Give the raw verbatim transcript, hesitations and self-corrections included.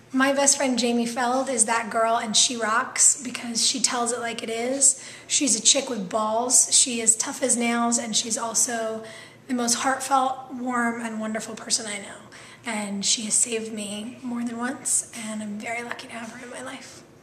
My best friend Jamie Feld is that girl, and she rocks because she tells it like it is. She's a chick with balls. She is tough as nails, and she's also the most heartfelt, warm, and wonderful person I know. And she has saved me more than once, and I'm very lucky to have her in my life.